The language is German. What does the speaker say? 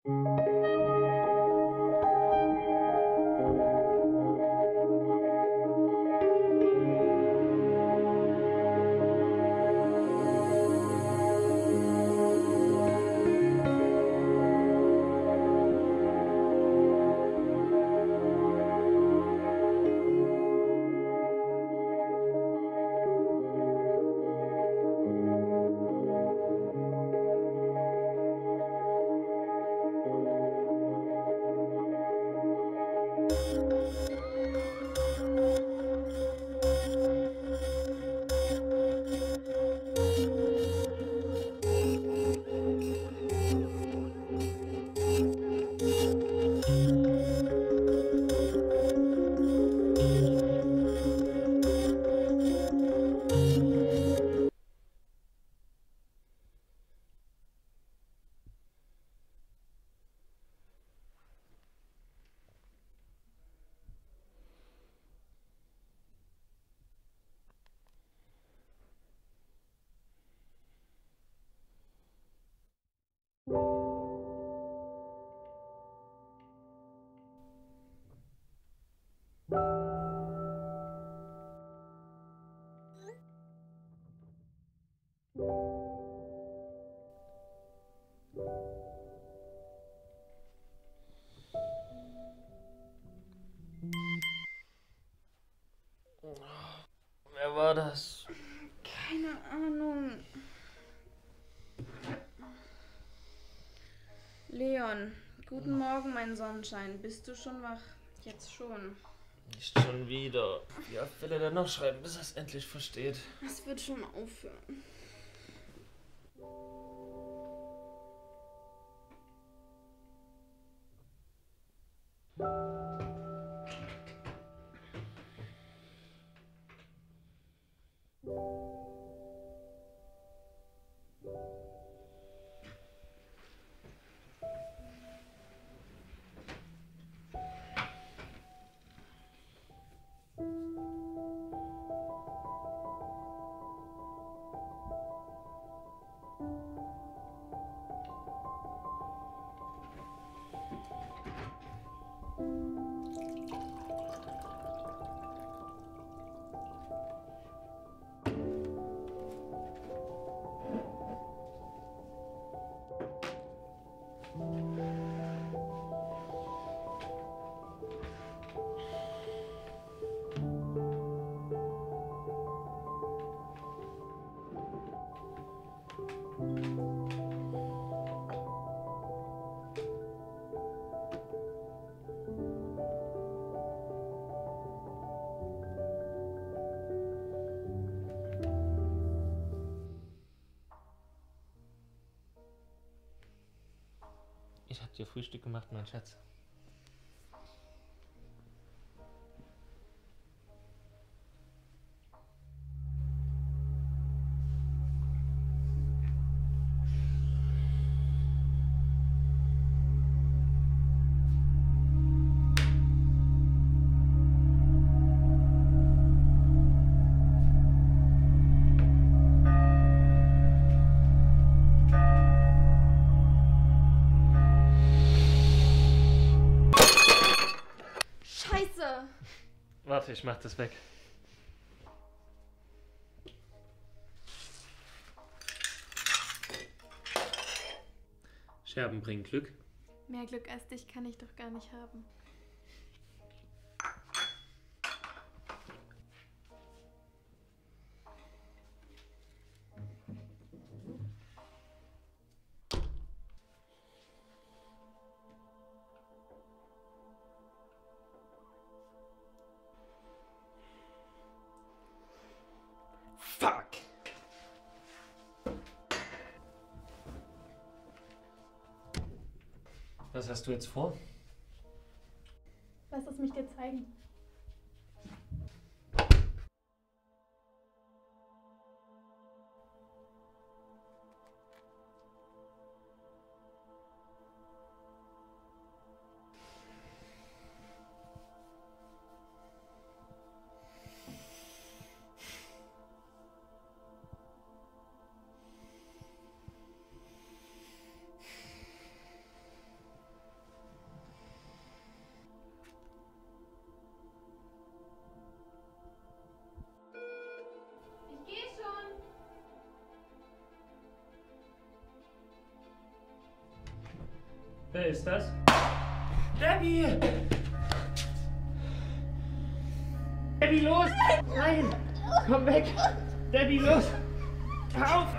Wer war das? Keine Ahnung. Leon, guten Morgen, mein Sonnenschein. Bist du schon wach? Jetzt schon. Nicht schon wieder. Wie oft will er denn noch schreiben, bis er es endlich versteht? Es wird schon aufhören. Ich hab dir Frühstück gemacht, mein Schatz. Scheiße! Warte, ich mach das weg. Scherben bringen Glück. Mehr Glück als dich kann ich doch gar nicht haben. Fuck! Was hast du jetzt vor? Lass es mich dir zeigen. Wer ist das? Debbie! Debbie, los! Nein! Komm weg! Debbie, los! Hör auf!